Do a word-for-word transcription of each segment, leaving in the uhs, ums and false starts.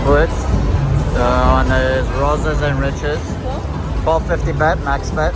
Puts. So on is Roses and Riches. twelve fifty bet, max bet.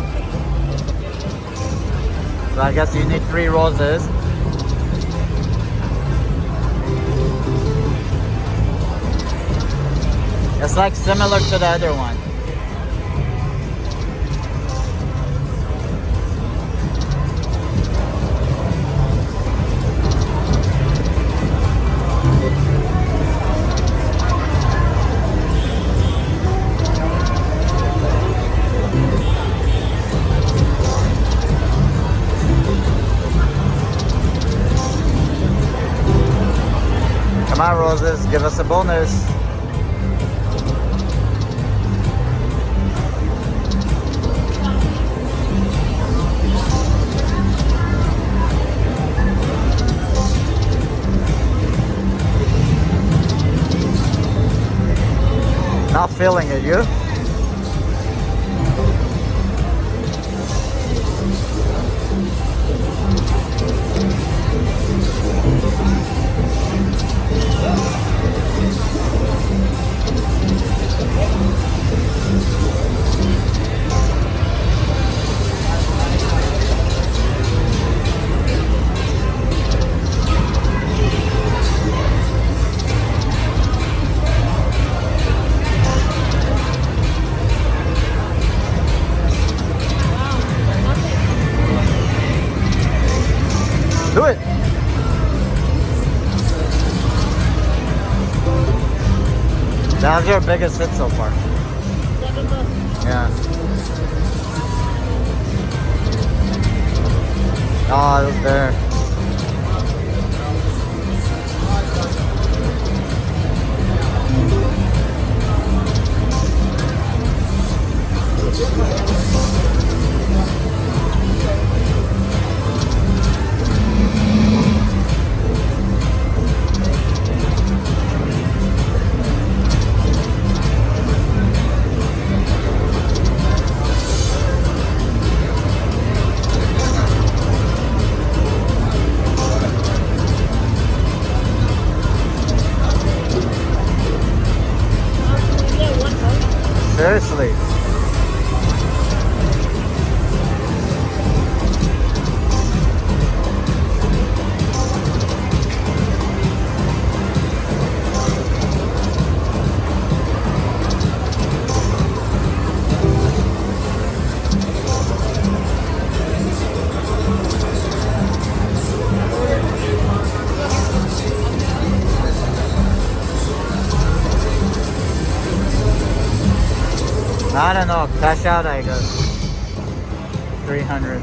So I guess you need three roses. It's like similar to the other one. Come on, Roses, give us a bonus. Not feeling it, you? Do it. That was your biggest hit so far. Yeah. Oh, it was there. Seriously. I don't know, cash out I guess. three hundred.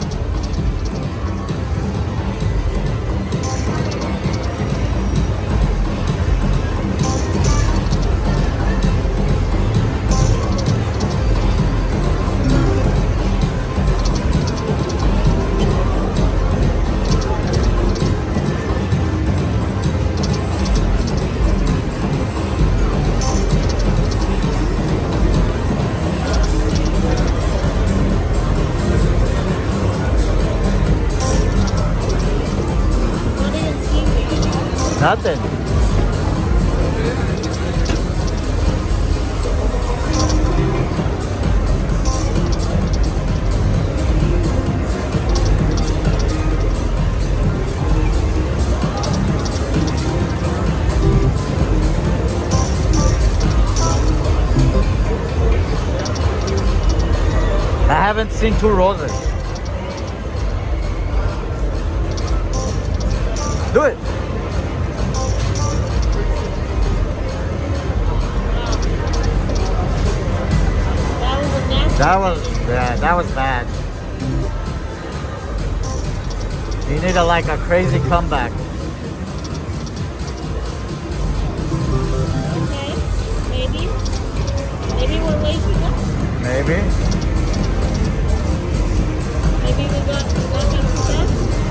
Nothing. I haven't seen two roses. Do it. That was, yeah, that was bad. You need a, like a crazy comeback. Okay, maybe. Maybe we're waking up. Maybe. Maybe we got, we got success.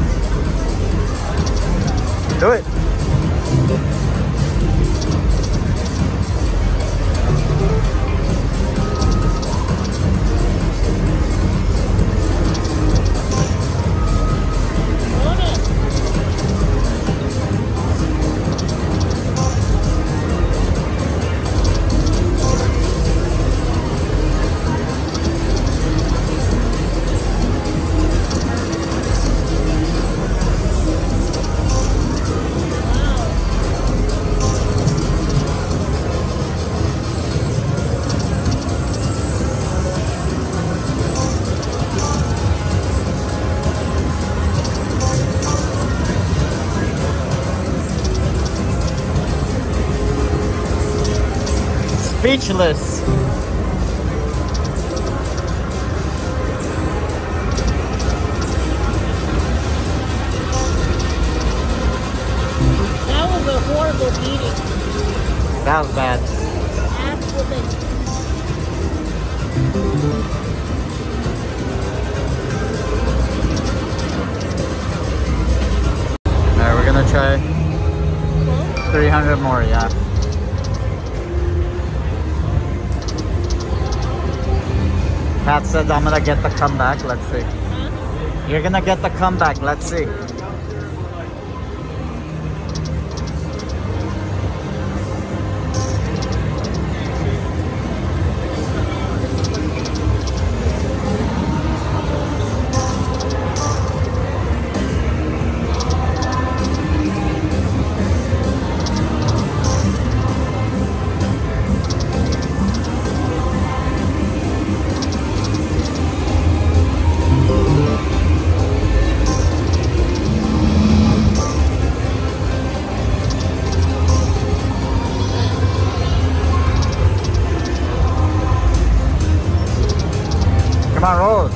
Do it. Speechless. That was a horrible beating. That was bad. Ass whooping. Alright, we're gonna try three hundred more, yeah. Pat said I'm gonna get the comeback, let's see. Huh? You're gonna get the comeback, let's see. Come on, roll.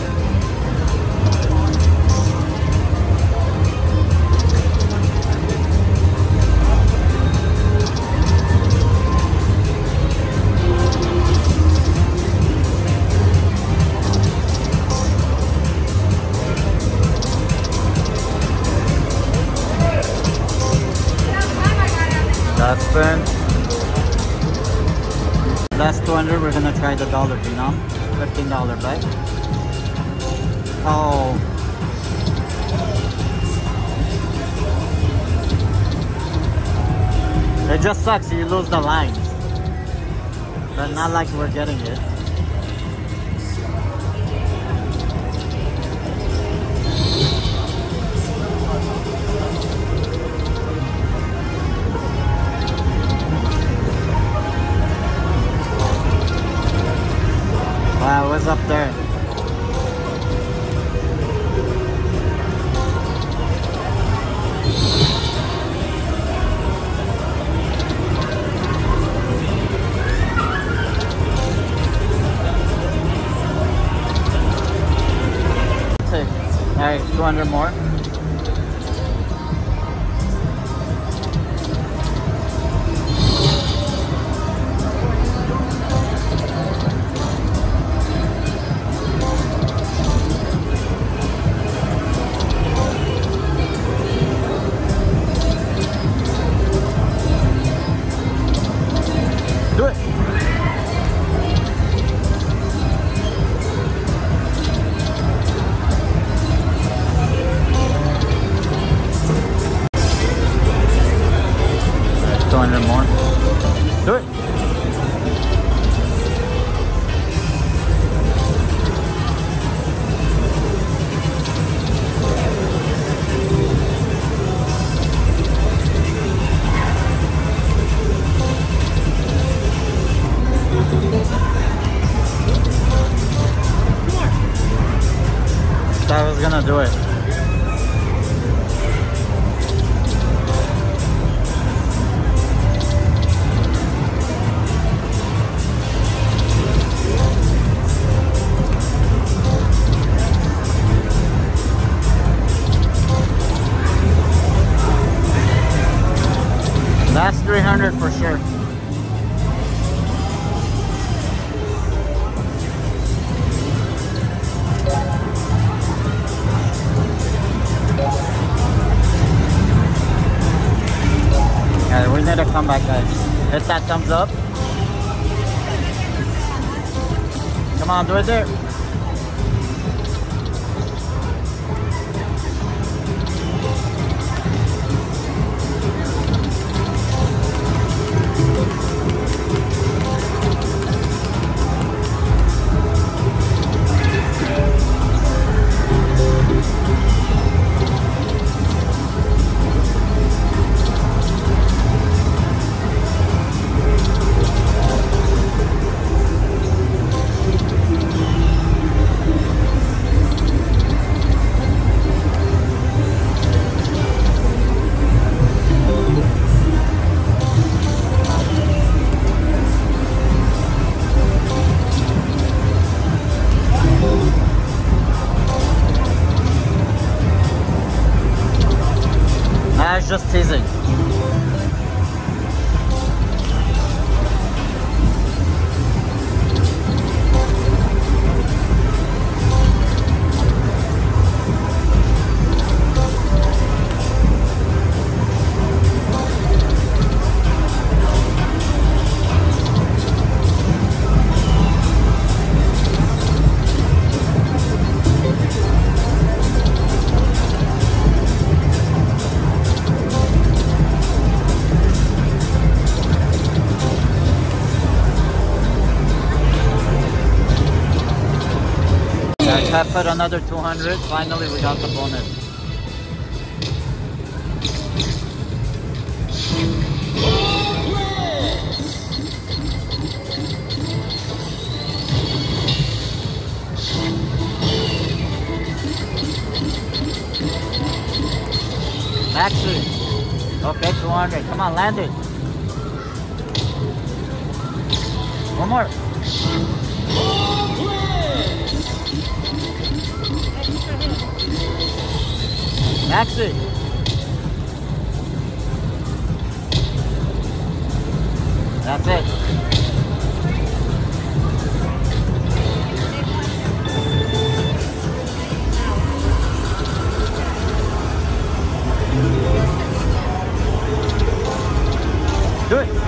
That's spin. Last two hundred, we're gonna try the dollar denom. fifteen dollar bet. Oh. It just sucks, you lose the lines. But not like we're getting it. Wow, what's up there? Alright, two hundred more. Do it. two hundred more. Do it. I was gonna do it. That's three hundred for sure. Yeah, we need to come back, guys. Hit that thumbs up. Come on, do it there. He's just teasing. I put another two hundred. Finally, we got the bonus. Maxi. Okay, two hundred. Come on, land it. One more. Maxi. That's it. Do it.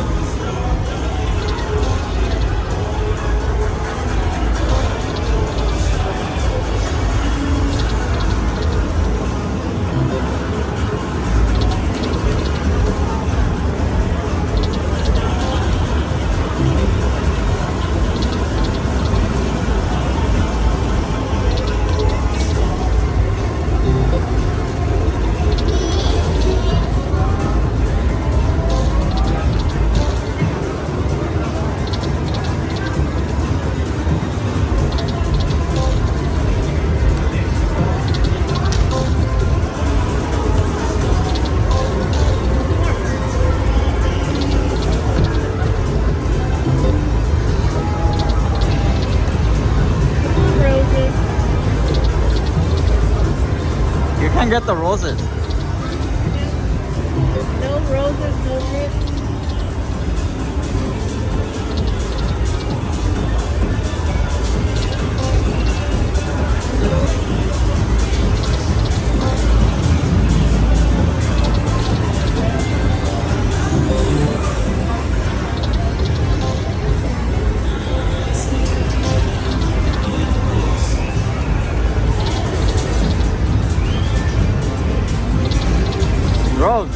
Get the roses. No roses, no roses. Rose.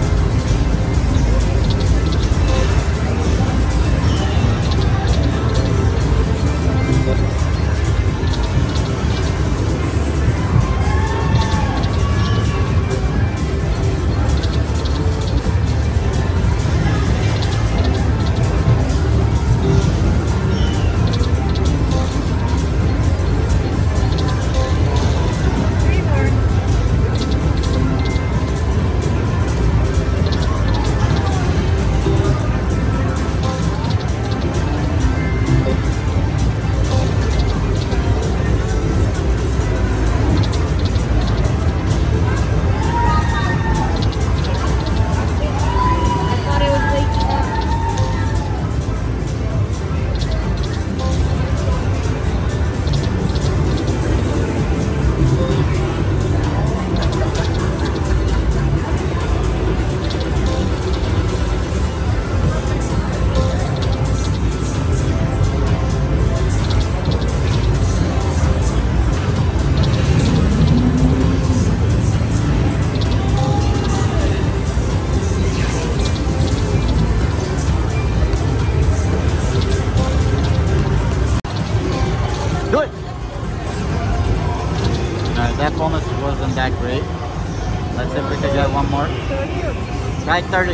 That bonus wasn't that great. Let's see if we can get one more. Try thirty.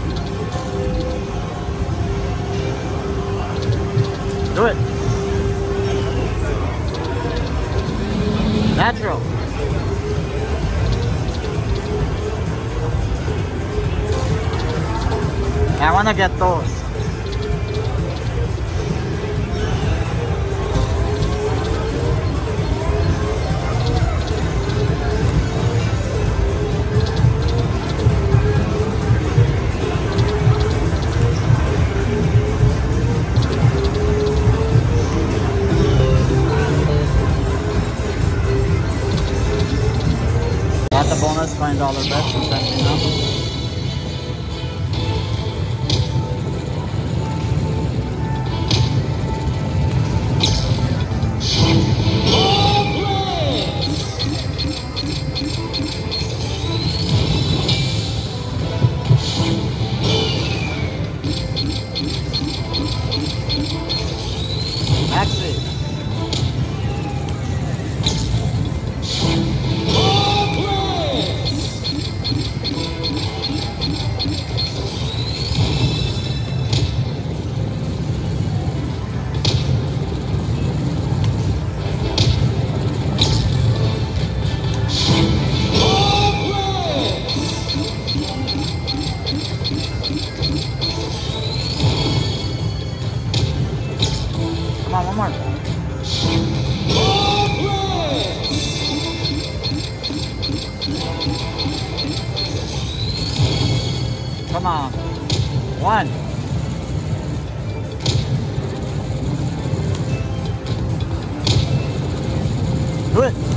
Do it. Natural. I want to get those. dollar bet, so let me know. Exit. Come on, one more. Come on. One. Do it.